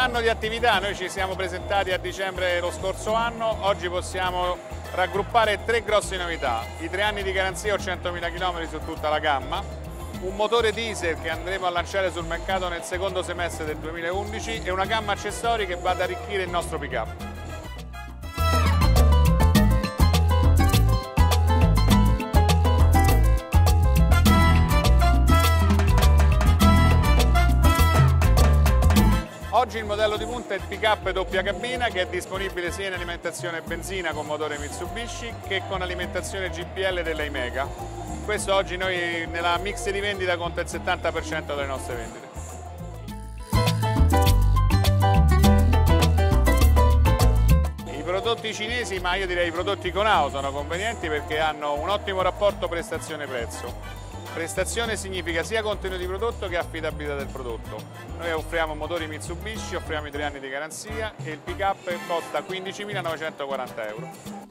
anno di attività, noi ci siamo presentati a dicembre lo scorso anno, oggi possiamo raggruppare 3 grosse novità: i 3 anni di garanzia o 100.000 km su tutta la gamma, un motore diesel che andremo a lanciare sul mercato nel secondo semestre del 2011 e una gamma accessori che va ad arricchire il nostro pick-up. Oggi il modello di punta è il pick-up doppia cabina, che è disponibile sia in alimentazione benzina con motore Mitsubishi che con alimentazione GPL della Imeca. Questo oggi noi nella mix di vendita conta il 70% delle nostre vendite. I prodotti cinesi, ma io direi i prodotti Knaus, sono convenienti perché hanno un ottimo rapporto prestazione-prezzo. Prestazione significa sia contenuto di prodotto che affidabilità del prodotto. Noi offriamo motori Mitsubishi, offriamo i 3 anni di garanzia e il pick-up costa 15.940 euro.